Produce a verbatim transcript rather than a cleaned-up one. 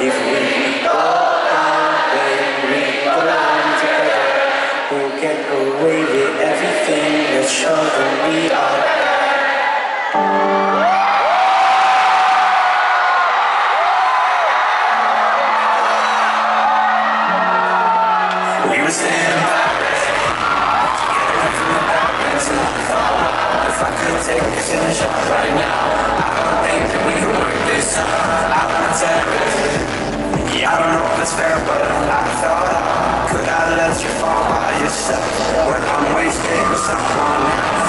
If we go down, when we go down together, we'll get away with everything. Let's show them we are. We were standing by, get away from the bad rats and the fall. If I could take a silly shot right now, I don't think that we could work this out. I wanna tell you, yeah, I don't know if it's fair, but I thought, could I let you fall by yourself when I'm wasting someone else?